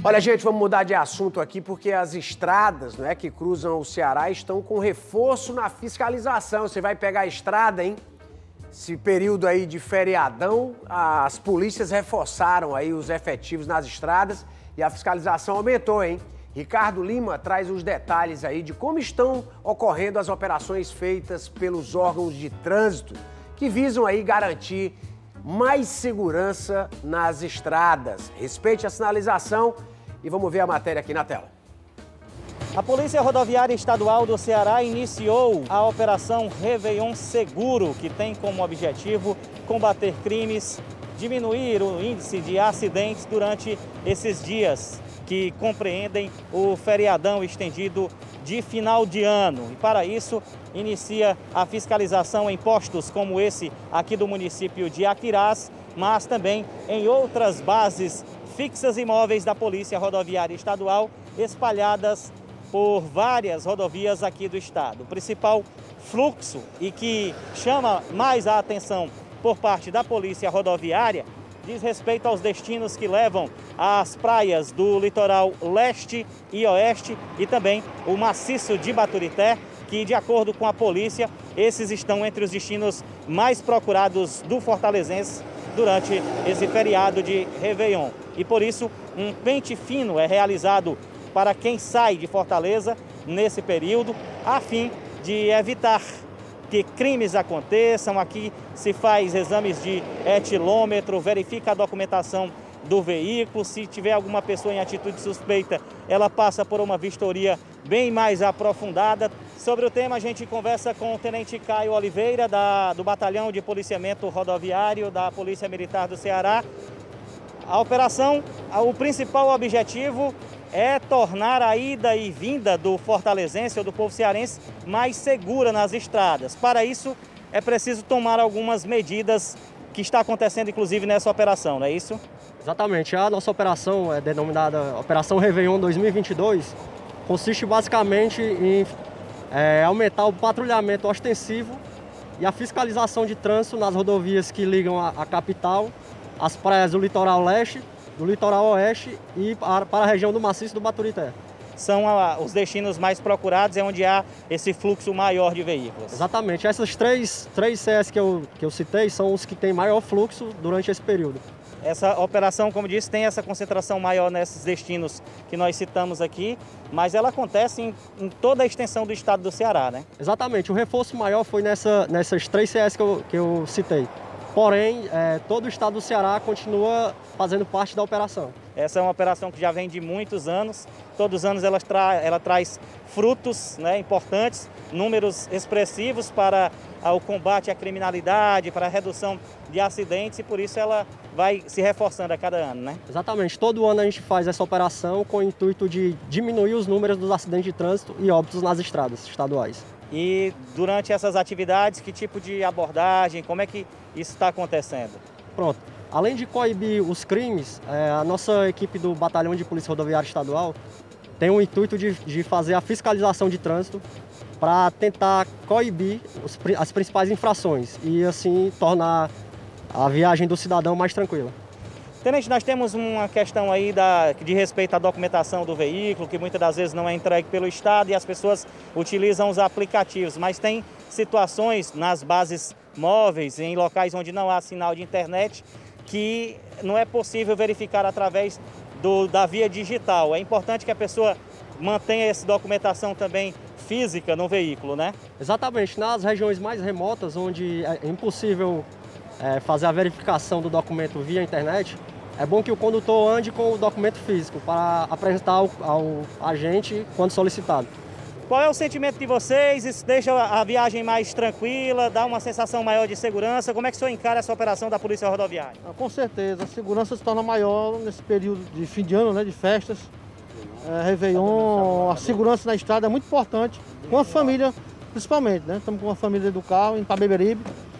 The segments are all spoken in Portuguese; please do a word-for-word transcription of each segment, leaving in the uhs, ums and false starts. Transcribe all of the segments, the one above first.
Olha, gente, vamos mudar de assunto aqui porque as estradas, né, que cruzam o Ceará estão com reforço na fiscalização. Você vai pegar a estrada, hein? Esse período aí de feriadão, as polícias reforçaram aí os efetivos nas estradas e a fiscalização aumentou, hein? Ricardo Lima traz os detalhes aí de como estão ocorrendo as operações feitas pelos órgãos de trânsito que visam aí garantir mais segurança nas estradas. Respeite a sinalização e vamos ver a matéria aqui na tela. A Polícia Rodoviária Estadual do Ceará iniciou a Operação Réveillon Seguro, que tem como objetivo combater crimes, diminuir o índice de acidentes durante esses dias que compreendem o feriadão estendido de final de ano. E para isso, inicia a fiscalização em postos como esse aqui do município de Aquirás, mas também em outras bases fixas e móveis da Polícia Rodoviária Estadual, espalhadas por várias rodovias aqui do estado. O principal fluxo e que chama mais a atenção por parte da Polícia Rodoviária diz respeito aos destinos que levam às praias do litoral leste e oeste e também o maciço de Baturité, que, de acordo com a polícia, esses estão entre os destinos mais procurados do fortalezense durante esse feriado de Réveillon. E por isso, um pente fino é realizado para quem sai de Fortaleza nesse período, a fim de evitar que crimes aconteçam. Aqui se faz exames de etilômetro, verifica a documentação do veículo. Se tiver alguma pessoa em atitude suspeita, ela passa por uma vistoria bem mais aprofundada. Sobre o tema, a gente conversa com o Tenente Caio Oliveira, da, do Batalhão de Policiamento Rodoviário da Polícia Militar do Ceará. A operação, o principal objetivo é tornar a ida e vinda do fortalezense ou do povo cearense mais segura nas estradas. Para isso, é preciso tomar algumas medidas que está acontecendo, inclusive, nessa operação, não é isso? Exatamente. A nossa operação é denominada Operação Réveillon dois mil e vinte e dois. Consiste basicamente em é, aumentar o patrulhamento ostensivo e a fiscalização de trânsito nas rodovias que ligam a, a capital, as praias do litoral leste, do litoral oeste e para, para a região do maciço do Baturité. São a, os destinos mais procurados, é onde há esse fluxo maior de veículos. Exatamente. Essas três, três C S que eu, que eu citei são os que têm maior fluxo durante esse período. Essa operação, como disse, tem essa concentração maior nesses destinos que nós citamos aqui, mas ela acontece em, em toda a extensão do estado do Ceará, né? Exatamente. O reforço maior foi nessa, nessas três C S que eu, que eu citei. Porém, é, todo o estado do Ceará continua fazendo parte da operação. Essa é uma operação que já vem de muitos anos. Todos os anos ela, tra ela traz frutos, né, importantes, números expressivos para o combate à criminalidade, para a redução de acidentes, e por isso ela vai se reforçando a cada ano, né? Exatamente. Todo ano a gente faz essa operação com o intuito de diminuir os números dos acidentes de trânsito e óbitos nas estradas estaduais. E durante essas atividades, que tipo de abordagem, como é que isso está acontecendo? Pronto. Além de coibir os crimes, é, a nossa equipe do Batalhão de Polícia Rodoviária Estadual tem o intuito de, de fazer a fiscalização de trânsito para tentar coibir os, as principais infrações e assim tornar a viagem do cidadão mais tranquila. Tenente, nós temos uma questão aí da, de respeito à documentação do veículo, que muitas das vezes não é entregue pelo Estado e as pessoas utilizam os aplicativos, mas tem situações nas bases móveis, em locais onde não há sinal de internet, que não é possível verificar através do, da via digital. É importante que a pessoa mantenha essa documentação também física no veículo, né? Exatamente. Nas regiões mais remotas, onde é impossível é, fazer a verificação do documento via internet, é bom que o condutor ande com o documento físico para apresentar ao, ao agente quando solicitado. Qual é o sentimento de vocês? Isso deixa a viagem mais tranquila, dá uma sensação maior de segurança? Como é que o senhor encara essa operação da Polícia Rodoviária? Com certeza, a segurança se torna maior nesse período de fim de ano, né, de festas, é, Réveillon. A segurança na estrada é muito importante, com a família principalmente, né? Estamos com a família do carro, indo para Beberibe,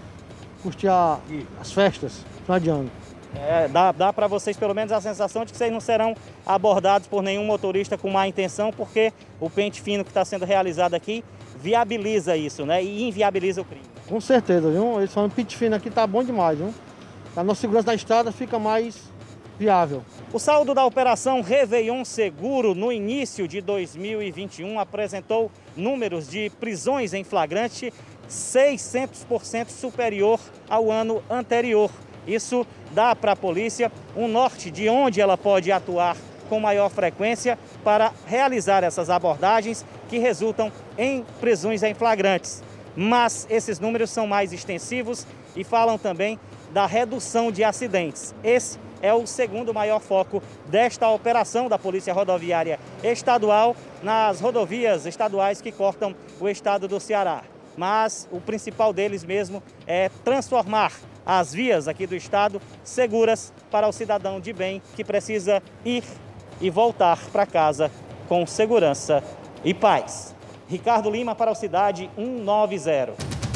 curtir a, as festas, final de ano. É, dá dá para vocês pelo menos a sensação de que vocês não serão abordados por nenhum motorista com má intenção, porque o pente fino que está sendo realizado aqui viabiliza isso, né? E inviabiliza o crime. Com certeza, viu? Esse pente fino aqui tá bom demais, viu? A nossa segurança na estrada fica mais viável. O saldo da Operação Réveillon Seguro no início de dois mil e vinte e um apresentou números de prisões em flagrante seiscentos por cento superior ao ano anterior. Isso dá para a polícia um norte de onde ela pode atuar com maior frequência para realizar essas abordagens que resultam em prisões em flagrantes. Mas esses números são mais extensivos e falam também da redução de acidentes. Esse é o segundo maior foco desta operação da Polícia Rodoviária Estadual nas rodovias estaduais que cortam o estado do Ceará. Mas o principal deles mesmo é transformar as vias aqui do estado seguras para o cidadão de bem que precisa ir e voltar para casa com segurança e paz. Ricardo Lima para o Cidade cento e noventa.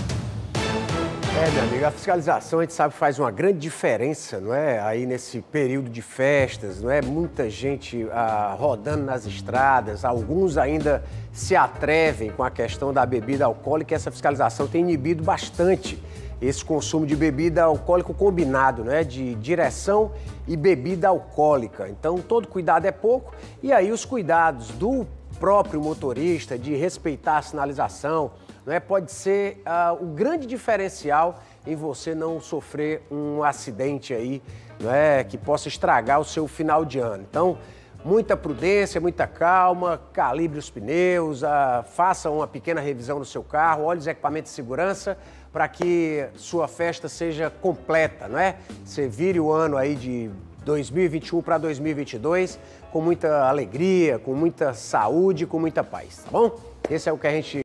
É, meu amigo, a fiscalização a gente sabe que faz uma grande diferença, não é? Aí nesse período de festas, não é? Muita gente ah, rodando nas estradas, alguns ainda se atrevem com a questão da bebida alcoólica e essa fiscalização tem inibido bastante esse consumo de bebida alcoólica combinado, não é? De direção e bebida alcoólica. Então, todo cuidado é pouco e aí os cuidados do próprio motorista de respeitar a sinalização, não é? Pode ser uh, o grande diferencial em você não sofrer um acidente aí, não é? Que possa estragar o seu final de ano. Então, muita prudência, muita calma, calibre os pneus, uh, faça uma pequena revisão no seu carro, olhe os equipamentos de segurança para que sua festa seja completa, não é? Você vire o ano aí de dois mil e vinte e um para dois mil e vinte e dois com muita alegria, com muita saúde, com muita paz, tá bom? Esse é o que a gente